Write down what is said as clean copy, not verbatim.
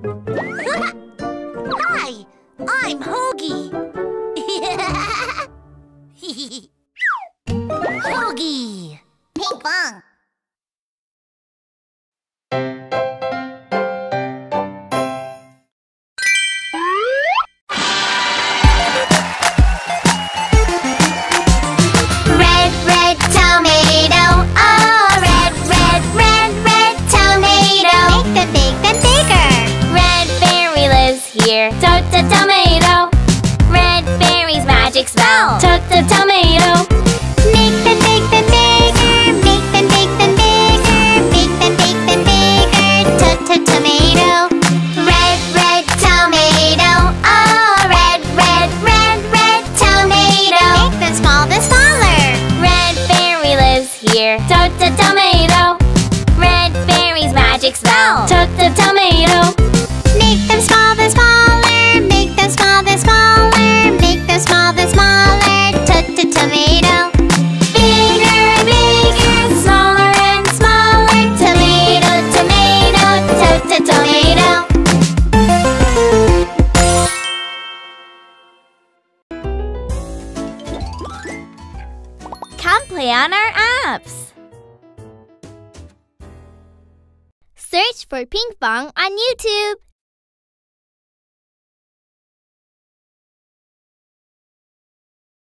Hi, I'm Hoagie. Hoagie. Ping pong. Red, red tomato. Oh, red, red, red, red tomato. Make them bigger. Red fairy lives here. Tote a tomato. Red fairy's magic spell. Tote a tomato. Make them bigger. Make them bigger. Make them bigger. Tomato. Red, red tomato. Oh, red, red, red, red tomato. Make them smaller. Red fairy lives here. Tote a tomato. Red fairy's magic spell. Tote a tomato. Make them smaller. Make them smaller. Make them smaller. Tomato. Bigger and bigger, smaller and smaller. Tomato, tomato, tomato. Come play on our apps. Search for Ping Pong on YouTube.